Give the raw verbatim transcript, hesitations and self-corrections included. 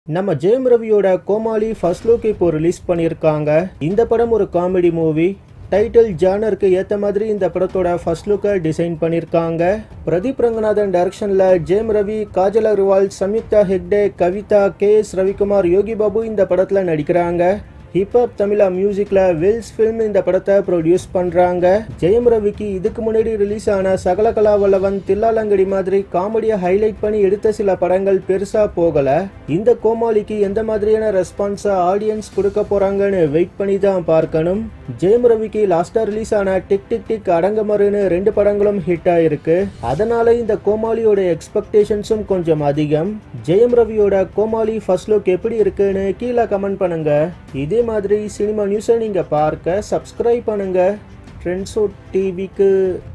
நம்ம ஜெயம் ரவியோட Comali first look இப்போ ரிலீஸ் பண்ணியிருக்காங்க. இந்த படம் ஒரு காமெடி மூவி. டைட்டில் ஜானருக்கு ஏற்ற மாதிரி இந்த படத்தோட ஃபர்ஸ்ட் லுக்கை டிசைன் பண்ணியிருக்காங்க. பிரதீப் ரங்கநாதன் டைரக்ஷனில் ஜெயம் ரவி, காஜல் அகர்வால், சம்யுக்தா ஹெக்டே, கவிதா, கே எஸ் ரவிக்குமார், யோகி பாபு இந்த படத்தில் நடிக்கிறாங்க. ஹிப்ஹாப் தமிழா மியூசிக்ல வெல்ஸ் ஃபிலிம் இந்த படத்தை ப்ரொடியூஸ் பண்றாங்க. ஜெயம் ரவிக்கு இதுக்கு முன்னாடி ரிலீஸ் ஆன சகலகலா வல்லவன், தில்லாலங்கடி மாதிரி காமெடியை ஹைலைட் பண்ணி எடுத்த சில படங்கள் பெருசா போகல. இந்த கோமாளிக்கு எந்த மாதிரியான ரெஸ்பான்ஸா ஆடியன்ஸ் கொடுக்க போறாங்கன்னு வெயிட் பண்ணி தான் பார்க்கணும். ஜெயம் ரவிக்கு லாஸ்டா ரிலீஸ் ஆன டிக் டிக் டிக், அடங்கமருன்னு ரெண்டு படங்களும் ஹிட் ஆயிருக்கு. அதனால இந்த கோமாளியோட எக்ஸ்பெக்டேஷன்ஸும் கொஞ்சம் அதிகம். ஜெயம் ரவியோட கோமாளி ஃபர்ஸ்ட் லுக் எப்படி இருக்குன்னு கீழே கமெண்ட் பண்ணுங்க. இதே மாதிரி சினிமா நியூஸை நீங்க பார்க்க சப்ஸ்கிரைப் பண்ணுங்க ட்ரெண்ட்ஸோ டிவிக்கு.